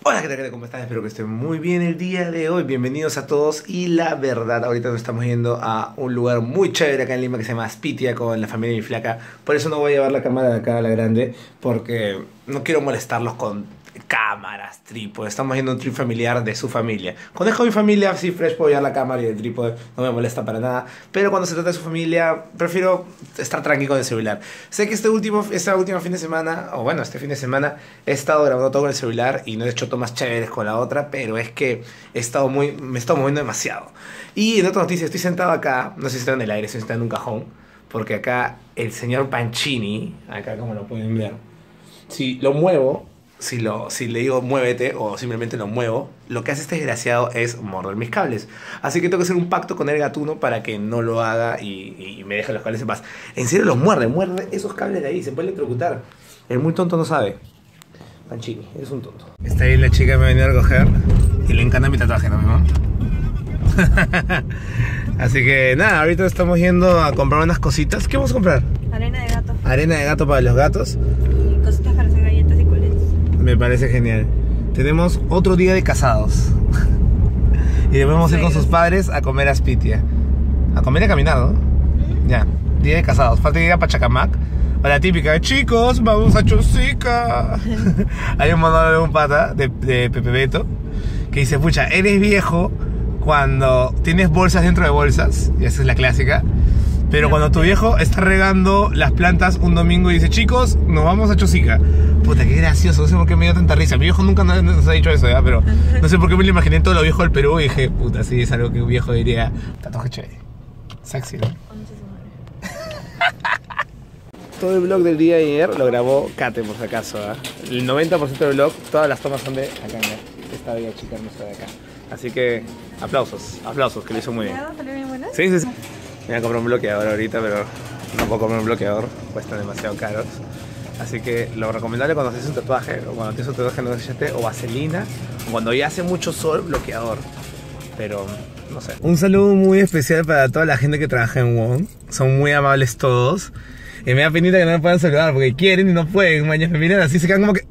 Hola, ¿qué tal? ¿Cómo están? Espero que estén muy bien el día de hoy. Bienvenidos a todos. Y la verdad, ahorita nos estamos yendo a un lugar muy chévere acá en Lima que se llama Aspitia con la familia de mi flaca. Por eso no voy a llevar la cámara de acá a la grande, porque no quiero molestarlos con cámaras, trípode. Estamos yendo a un trip familiar de su familia. Cuando es con mi familia, sí, fresh, puedo llevar la cámara y el trípode, no me molesta para nada. Pero cuando se trata de su familia, prefiero estar tranquilo con el celular. Sé que este último fin de semana, o bueno, este fin de semana, he estado grabando todo con el celular y no he hecho tomas chéveres con la otra, pero es que me he estado moviendo demasiado. Y en otra noticia, estoy sentado acá, no sé si está en el aire, estoy sentado en un cajón, porque acá el señor Pancini, acá como lo pueden ver, si lo muevo, si le digo muévete o simplemente lo muevo, lo que hace este desgraciado es morder mis cables. Así que tengo que hacer un pacto con el gatuno para que no lo haga y me deje los cables en paz. En serio los muerde esos cables de ahí, se puede electrocutar. El muy tonto no sabe. Pancini, es un tonto. Está ahí la chica que me ha venido a recoger y le encanta mi tatuaje, ¿no, mi mamá? Así que nada, ahorita estamos yendo a comprar unas cositas. ¿Qué vamos a comprar? Arena de gato. Arena de gato para los gatos. Y cositas para hacer galletas y coletas. Me parece genial. Tenemos otro día de casados. Y debemos ir con sus padres a comer a Aspitia. A comer y a caminar, ¿no? Ya, día de casados. Falta ir a Pachacamac. O la típica, chicos, vamos a Chosica. Hay un monólogo de un pata, de Pepe Beto, que dice, pucha, eres viejo cuando tienes bolsas dentro de bolsas. Y esa es la clásica. Pero cuando tu viejo está regando las plantas un domingo y dice, chicos, nos vamos a Chosica. Puta, qué gracioso, no sé por qué me dio tanta risa. Mi viejo nunca nos ha dicho eso, ¿ya? Pero no sé por qué me lo imaginé en todo lo viejo del Perú y dije, puta, sí, es algo que un viejo diría. Tatuaje chévere. Sexy, ¿no? Todo el vlog del día de ayer lo grabó Kate, por si acaso, ¿eh? El 90% del vlog, todas las tomas son de acá, ¿no? Esta bella chica hermosa de acá. Así que, aplausos, que lo hizo muy bien. ¿Salió bien buena? Sí. Me voy a comprar un bloqueador ahorita, pero no puedo comprar un bloqueador, cuestan demasiado caros. Así que lo recomendable cuando haces un tatuaje, o cuando tienes un tatuaje no se o vaselina, o cuando ya hace mucho sol, bloqueador. Pero, no sé. Un saludo muy especial para toda la gente que trabaja en WOM. Son muy amables todos. Y me da penita que no me puedan saludar porque quieren y no pueden. Mañana me miran así, se quedan como que...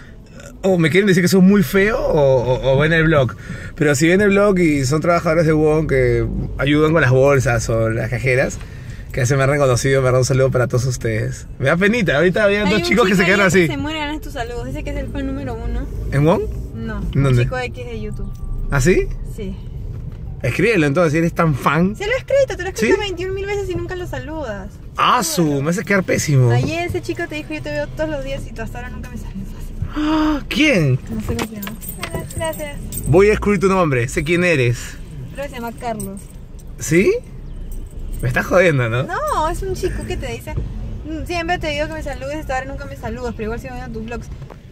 O me quieren decir que soy muy feo o ven el blog. Pero si ven el blog y son trabajadores de WOM que ayudan con las bolsas o las cajeras, que se me han reconocido, me dan un saludo para todos ustedes. Me da penita, ahorita había dos chicos que se quedaron así. Se muere, ganas tus saludos. Dice que es el fan número 1. ¿En WOM? No, ¿Dónde? un chico X de YouTube. ¿Ah, sí? Sí. Escríbelo entonces, si eres tan fan. Se lo he escrito, te lo he escrito ¿Sí? 21.000 veces y nunca lo saludas. ¡Ah, me hace quedar pésimo! Ayer ese chico te dijo, yo te veo todos los días y tú hasta ahora nunca me saludas. ¡Ah! ¿Quién? No sé cómo se llama. Gracias. Voy a escribir tu nombre, sé quién eres. Creo que se llama Carlos. ¿Sí? Me estás jodiendo, ¿no? No, es un chico que te dice, siempre te digo que me saludes, hasta ahora nunca me saludas, pero igual sigo viendo tus vlogs.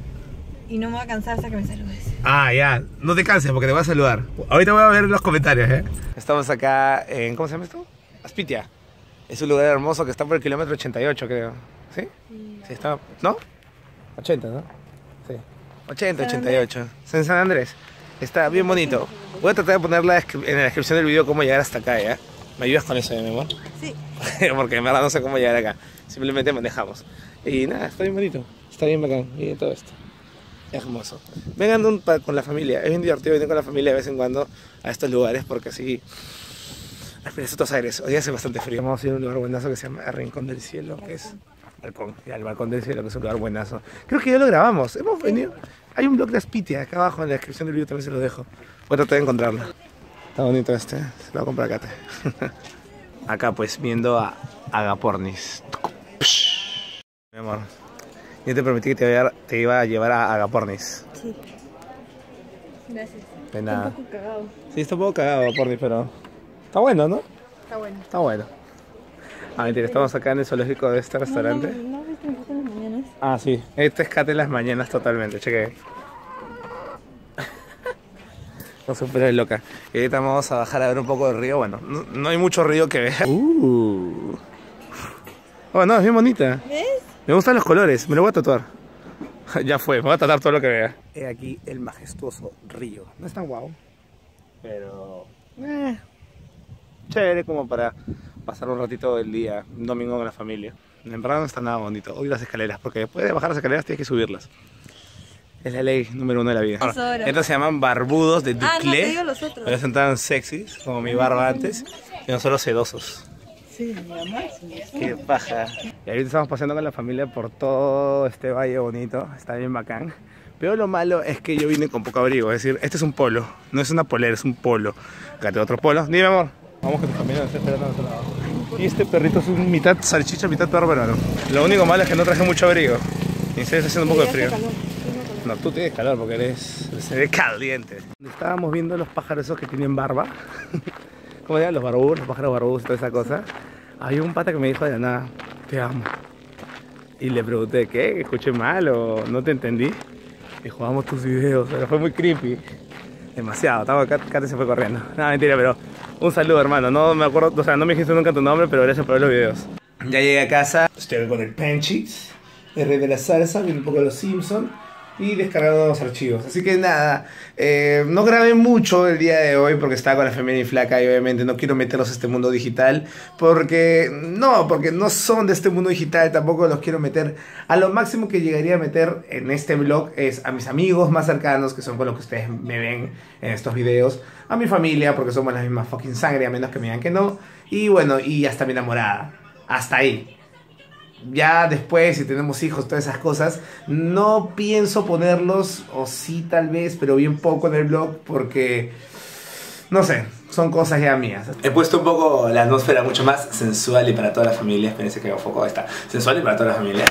Y no me voy a cansar hasta que me saludes. Ah, ya, no te canses porque te voy a saludar. Ahorita voy a ver los comentarios, ¿eh? Estamos acá en, ¿cómo se llama esto? Aspitia. Es un lugar hermoso que está por el kilómetro 88, creo. ¿Sí? Sí, está, ¿no? 80, ¿no? Sí. 80, 88. En San Andrés. Está bien bonito. Voy a tratar de poner en la descripción del video cómo llegar hasta acá, ¿ya? ¿Me ayudas con eso, mi amor? Sí. Porque en verdad no sé cómo llegar acá. Simplemente manejamos. Y nada, está bien bonito. Está bien bacán. Y todo esto. Es hermoso. Vengan con la familia. Es bien divertido venir con la familia de vez en cuando a estos lugares porque así respiras otros aires. Hoy hace bastante frío. Vamos a ir a un lugar buenazo que se llama El Rincón del Cielo, que es balcón. Ya, el Balcón del Cielo, que es un lugar buenazo. Creo que ya lo grabamos. Hemos venido. Hay un blog de Aspitia acá abajo en la descripción del video, también se lo dejo. Voy a tratar de encontrarlo. Está bonito este. Se lo voy a comprar acá. Acá pues viendo a Agapornis. Mi amor. Yo te prometí que te iba a llevar a Agapornis. Sí. Gracias. De nada. Está un poco cagado. Sí, está un poco cagado Agapornis, pero está bueno, ¿no? Está bueno. Está bueno. Ah, mentira, estamos acá en el zoológico de este restaurante. ¿No viste mi foto en las mañanas? Ah, sí. Este es Kate en las mañanas totalmente, cheque. No se puede loca. Y ahorita vamos a bajar a ver un poco del río. Bueno, no hay mucho río que ver. Oh, no, es bien bonita. ¿Ves? Me gustan los colores, me lo voy a tatuar. Ya fue, me voy a tatuar todo lo que vea. He aquí el majestuoso río. No es tan guau, pero chévere como para pasar un ratito del día, un domingo con la familia. En verdad no está nada bonito. Odio las escaleras, porque después de bajar las escaleras tienes que subirlas. Es la ley número 1 de la vida. Es hora. Estos se llaman barbudos de Ah, no, te Duclé. digo los otros. Porque son tan sexys como mi barba antes. Y no solo sedosos. Sí, además. Qué paja. Y ahorita estamos paseando con la familia por todo este valle bonito. Está bien bacán. Pero lo malo es que yo vine con poco abrigo. Es decir, este es un polo. No es una polera, es un polo. Acá tengo otro polo. Dime, amor. Vamos que tu familia nos está esperando a nuestro lado. Y este perrito es un mitad salchicha, mitad perro peruano. Lo único malo es que no traje mucho abrigo. Y se está haciendo un poco de frío. No, tú tienes calor porque se ve caliente. Estábamos viendo los pájaros esos que tienen barba. ¿Cómo se llaman? Los barbudos, los pájaros barbudos y toda esa cosa. Había un pata que me dijo de la nada, te amo. Y le pregunté, ¿qué? ¿Escuché mal o no te entendí? Dijo, amo tus videos, pero fue muy creepy. Demasiado, Kate se fue corriendo. No, mentira, pero un saludo, hermano. No me acuerdo, o sea, no me dijiste nunca tu nombre, pero gracias por ver los videos. Ya llegué a casa, estoy con el Panchix, el rey de la salsa, viendo un poco de los Simpsons y descargando los archivos. Así que nada, no grabé mucho el día de hoy porque estaba con la familia y flaca y obviamente no quiero meterlos a este mundo digital porque no son de este mundo digital, tampoco los quiero meter. A lo máximo que llegaría a meter en este vlog es a mis amigos más cercanos, que son con los que ustedes me ven en estos videos, a mi familia porque somos la misma fucking sangre, a menos que me digan que no, y bueno, y hasta mi enamorada, hasta ahí. Ya después, si tenemos hijos, todas esas cosas, no pienso ponerlos, o sí tal vez, pero bien poco en el blog, porque, no sé, son cosas ya mías. He puesto un poco la atmósfera mucho más sensual y para toda la familia. Espérense que hago foco, está sensual y para toda la familia.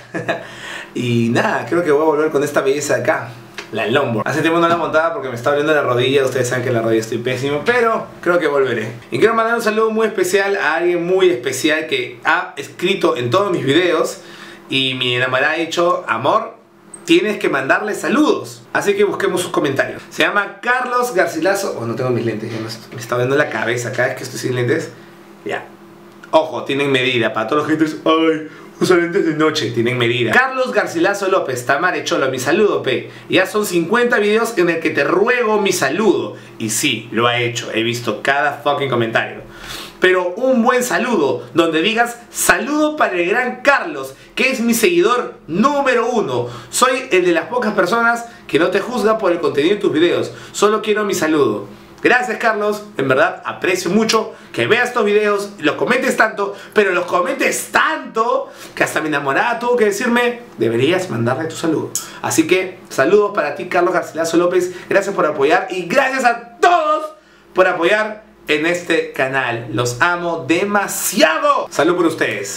Y nada, creo que voy a volver con esta belleza de acá, la longboard. Hace tiempo no la montaba porque me está doliendo la rodilla. Ustedes saben que en la rodilla estoy pésimo, pero creo que volveré. Y quiero mandar un saludo muy especial a alguien muy especial que ha escrito en todos mis videos. Y mi enamorada ha dicho, amor, tienes que mandarle saludos. Así que busquemos sus comentarios. Se llama Carlos Garcilaso. Oh, no tengo mis lentes, me está doliendo la cabeza cada vez que estoy sin lentes. Ya. Ojo, tienen medida. Para todos los haters, ay, usa lentes de noche, tienen medida. Carlos Garcilaso López, Tamare Cholo, mi saludo, P. Ya son 50 videos en el que te ruego mi saludo. Y sí, lo ha hecho, he visto cada fucking comentario. Pero un buen saludo, donde digas, saludo para el gran Carlos, que es mi seguidor número 1. Soy el de las pocas personas que no te juzga por el contenido de tus videos. Solo quiero mi saludo. Gracias, Carlos, en verdad aprecio mucho que veas estos videos, los comentes tanto, pero los comentes tanto que hasta mi enamorada tuvo que decirme, deberías mandarle tu saludo. Así que saludos para ti, Carlos Garcilaso López, gracias por apoyar y gracias a todos por apoyar en este canal. Los amo demasiado. Salud por ustedes.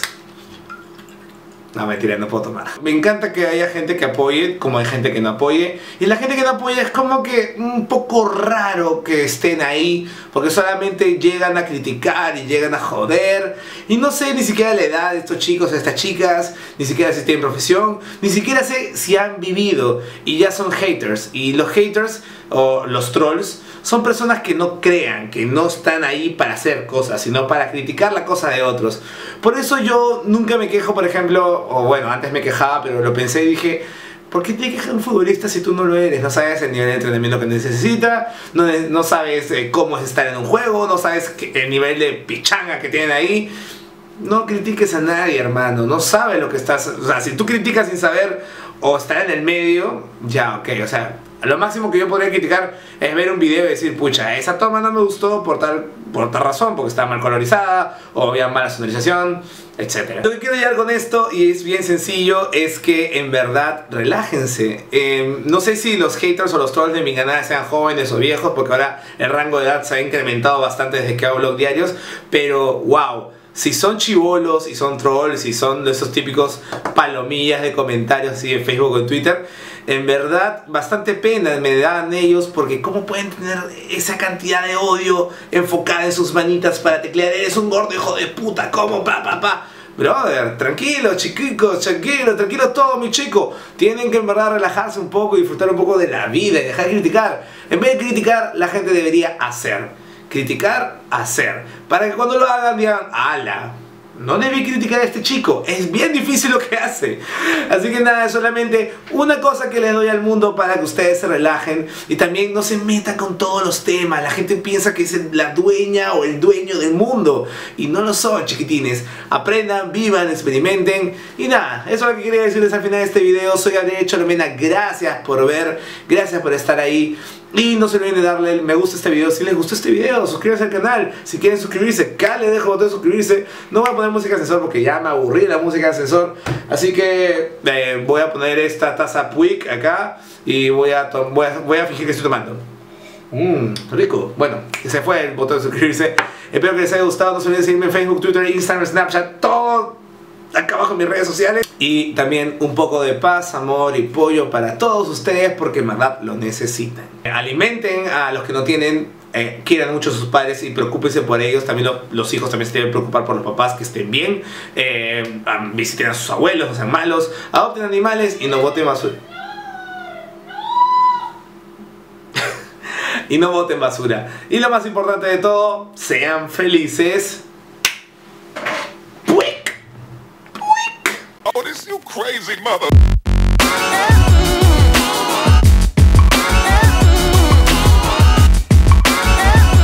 No, mentira, no puedo tomar. Me encanta que haya gente que apoye, como hay gente que no apoye. Y la gente que no apoya es como que un poco raro que estén ahí, porque solamente llegan a criticar y llegan a joder. Y no sé ni siquiera la edad de estos chicos, de estas chicas, ni siquiera si tienen profesión, ni siquiera sé si han vivido. Y ya son haters. Y los haters, o los trolls, son personas que no crean, que no están ahí para hacer cosas, sino para criticar la cosa de otros. Por eso yo nunca me quejo, por ejemplo, o bueno, antes me quejaba, pero lo pensé y dije, ¿por qué te quejas de un futbolista si tú no lo eres? No sabes el nivel de entrenamiento que necesita, no sabes cómo es estar en un juego, no sabes el nivel de pichanga que tienen ahí. No critiques a nadie, hermano, no sabes lo que estás... O sea, si tú criticas sin saber o estar en el medio, ya, ok, o sea... Lo máximo que yo podría criticar es ver un video y decir, pucha, esa toma no me gustó por tal razón, porque está mal colorizada, o había mala sonorización, etc. Lo que quiero llegar con esto, y es bien sencillo, es que en verdad relájense. No sé si los haters o los trolls de mi canal sean jóvenes o viejos, porque ahora el rango de edad se ha incrementado bastante desde que hago vlog diarios, pero wow. Si son chibolos y son trolls y son de esos típicos palomillas de comentarios así en Facebook o en Twitter, en verdad bastante pena me dan ellos, porque cómo pueden tener esa cantidad de odio enfocada en sus manitas para teclear, eres un gordo hijo de puta, ¿cómo? Brother, tranquilo chicos, tranquilo todo mi chico. Tienen que en verdad relajarse un poco y disfrutar un poco de la vida y dejar de criticar. En vez de criticar, la gente debería hacer. Criticar, hacer. Para que cuando lo hagan digan, ala, no debí criticar a este chico, es bien difícil lo que hace. Así que nada, es solamente una cosa que les doy al mundo para que ustedes se relajen y también no se metan con todos los temas. La gente piensa que es la dueña o el dueño del mundo y no lo son, chiquitines. Aprendan, vivan, experimenten y nada, eso es lo que quería decirles al final de este video. Soy Gabriel Cholomena, gracias por ver, gracias por estar ahí. Y no se olviden de darle el me gusta a este video si les gustó este video, suscríbanse al canal, si quieren suscribirse, acá les dejo el botón de suscribirse. No voy a poner música de ascensor porque ya me aburrí de la música de ascensor, así que voy a poner esta taza Puig acá y voy a fingir que estoy tomando. Rico. Bueno, se fue el botón de suscribirse. Espero que les haya gustado, no se olviden de seguirme en Facebook, Twitter, Instagram, Snapchat, todo acá abajo en mis redes sociales. Y también un poco de paz, amor y pollo para todos ustedes porque en verdad lo necesitan. Alimenten a los que no tienen, quieran mucho a sus padres y preocúpense por ellos. También los hijos también se deben preocupar por los papás, que estén bien. Visiten a sus abuelos, no sean malos. Adopten animales y no boten basura. Y no boten basura. Y lo más importante de todo, sean felices. Oh, this you crazy mother.